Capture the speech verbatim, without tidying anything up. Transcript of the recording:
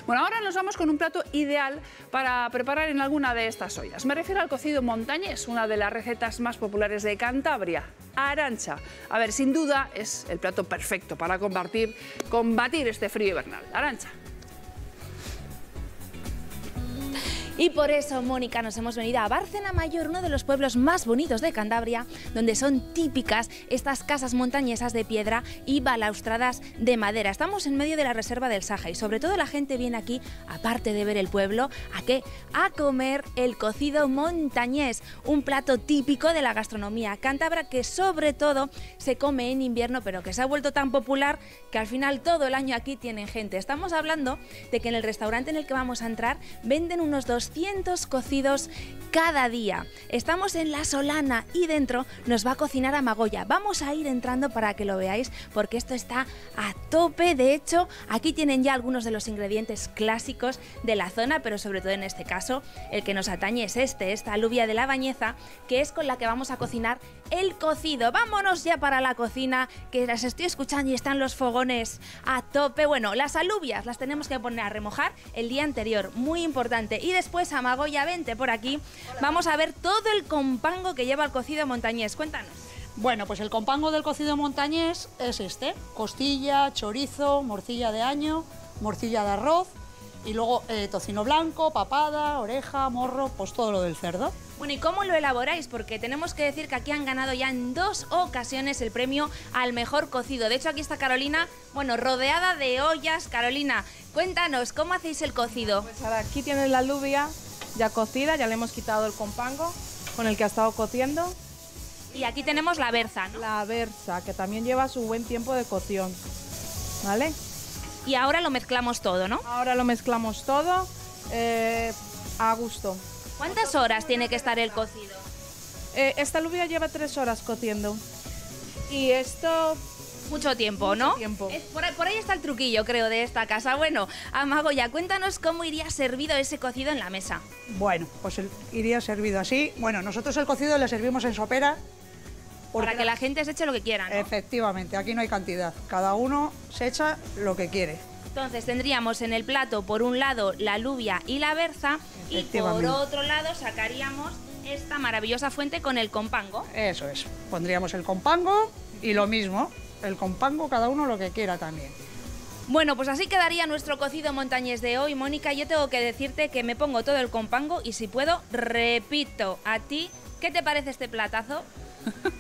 Bueno, ahora nos vamos con un plato ideal para preparar en alguna de estas ollas. Me refiero al cocido montañés, una de las recetas más populares de Cantabria. Arantxa. A ver, sin duda es el plato perfecto para combatir, combatir este frío invernal. Arantxa. Y por eso, Mónica, nos hemos venido a Bárcena Mayor, uno de los pueblos más bonitos de Cantabria, donde son típicas estas casas montañesas de piedra y balaustradas de madera. Estamos en medio de la reserva del Saja y sobre todo la gente viene aquí, aparte de ver el pueblo, ¿a qué? A comer el cocido montañés, un plato típico de la gastronomía cántabra que sobre todo se come en invierno, pero que se ha vuelto tan popular que al final todo el año aquí tienen gente. Estamos hablando de que en el restaurante en el que vamos a entrar venden unos doscientos cocidos cada día. Estamos en La Solana y dentro nos va a cocinar Amagoya. Vamos a ir entrando para que lo veáis porque esto está a tope. De hecho, aquí tienen ya algunos de los ingredientes clásicos de la zona, pero sobre todo en este caso el que nos atañe es este, esta alubia de la Bañeza, que es con la que vamos a cocinar el cocido. Vámonos ya para la cocina, que las estoy escuchando y están los fogones a tope. Bueno, las alubias las tenemos que poner a remojar el día anterior, muy importante. Y después, Amagoya, vente por aquí. Hola. Vamos a ver todo el compango que lleva el cocido montañés. Cuéntanos. Bueno, pues el compango del cocido montañés es este: costilla, chorizo, morcilla de año, morcilla de arroz y luego eh, tocino blanco, papada, oreja, morro, pues todo lo del cerdo. Bueno, ¿y cómo lo elaboráis? Porque tenemos que decir que aquí han ganado ya en dos ocasiones el premio al mejor cocido. De hecho, aquí está Carolina, bueno, rodeada de ollas. Carolina, cuéntanos, ¿cómo hacéis el cocido? Pues ahora aquí tienes la alubia ya cocida, ya le hemos quitado el compango con el que ha estado cociendo. Y aquí tenemos la berza, ¿no? La berza, que también lleva su buen tiempo de cocción, ¿vale? Y ahora lo mezclamos todo, ¿no? Ahora lo mezclamos todo eh, a gusto. ¿Cuántas horas tiene que estar el cocido? Eh, esta alubia lleva tres horas cociendo. Y esto... Mucho tiempo, mucho ¿no? Tiempo. Es, por, por ahí está el truquillo, creo, de esta casa. Bueno, Amagoya, cuéntanos cómo iría servido ese cocido en la mesa. Bueno, pues el, iría servido así. Bueno, nosotros el cocido le servimos en sopera. Para que la gente se eche lo que quiera, ¿no? Efectivamente, aquí no hay cantidad. Cada uno se echa lo que quiere. Entonces tendríamos en el plato, por un lado, la alubia y la berza, y por otro lado sacaríamos esta maravillosa fuente con el compango. Eso es. Pondríamos el compango y lo mismo, el compango cada uno lo que quiera también. Bueno, pues así quedaría nuestro cocido montañés de hoy. Mónica, yo tengo que decirte que me pongo todo el compango y si puedo, repito, a ti, ¿qué te parece este platazo?